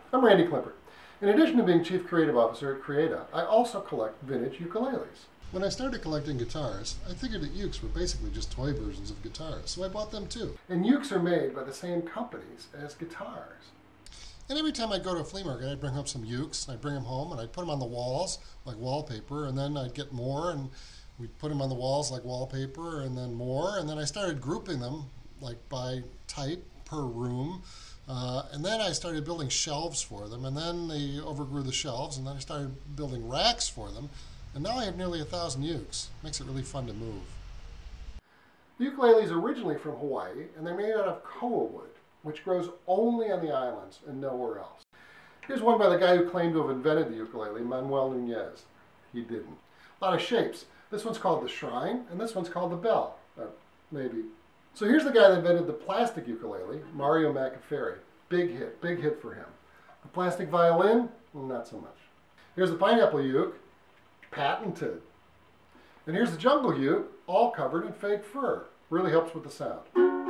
I'm Randy Klimpert. In addition to being Chief Creative Officer at Creata, I also collect vintage ukuleles. When I started collecting guitars, I figured that ukes were basically just toy versions of guitars, so I bought them too. And ukes are made by the same companies as guitars. And every time I'd go to a flea market, I'd bring home some ukes, and I'd bring them home, and I'd put them on the walls like wallpaper, and then I'd get more, and we'd put them on the walls like wallpaper, and then more, and then I started grouping them like by type per room. And then I started building shelves for them, and then they overgrew the shelves, and then I started building racks for them, and now I have nearly 1,000 ukes. Makes it really fun to move. The ukulele is originally from Hawaii, and they're made out of koa wood, which grows only on the islands and nowhere else. Here's one by the guy who claimed to have invented the ukulele, Manuel Nunez. He didn't. A lot of shapes. This one's called the shrine, and this one's called the bell. Maybe. So here's the guy that invented the plastic ukulele, Mario McAferry. Big hit for him. The plastic violin, not so much. Here's the pineapple uke, patented. And here's the jungle uke, all covered in fake fur. Really helps with the sound.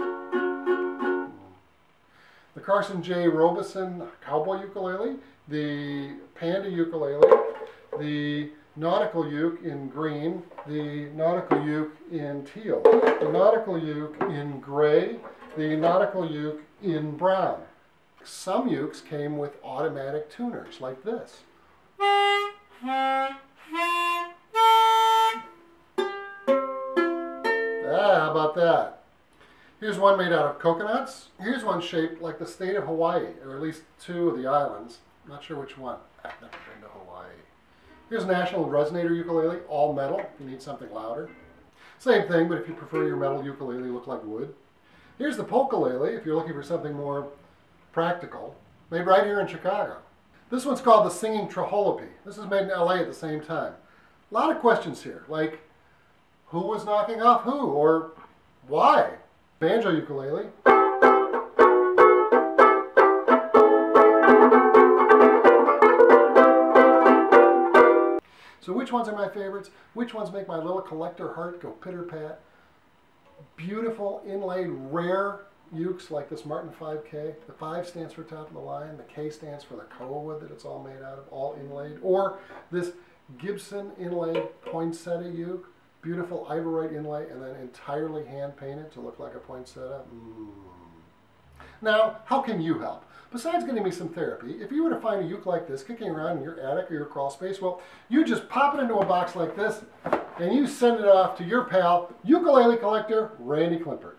The Carson J. Robeson cowboy ukulele, the panda ukulele, the nautical uke in green, the nautical uke in teal, the nautical uke in gray, the nautical uke in brown. Some ukes came with automatic tuners like this. How about that? Here's one made out of coconuts. Here's one shaped like the state of Hawaii, or at least two of the islands. Not sure which one. I've never been to Hawaii. Here's a National Resonator ukulele, all metal, if you need something louder. Same thing, but if you prefer your metal ukulele look like wood. Here's the polkalele, if you're looking for something more practical, made right here in Chicago. This one's called the Singing Traholope. This is made in LA at the same time. A lot of questions here, like who was knocking off who, or why? Banjo ukulele. So which ones are my favorites? Which ones make my little collector heart go pitter-pat? Beautiful, inlaid, rare ukes like this Martin 5K. The 5 stands for top of the line. The K stands for the koa wood that it's all made out of, all inlaid. Or this Gibson inlaid poinsettia uke. Beautiful ivorite inlay and then entirely hand-painted to look like a poinsettia. Now, how can you help? Besides getting me some therapy, if you were to find a uke like this kicking around in your attic or your crawl space, well, you just pop it into a box like this and you send it off to your pal, ukulele collector Randy Klimpert.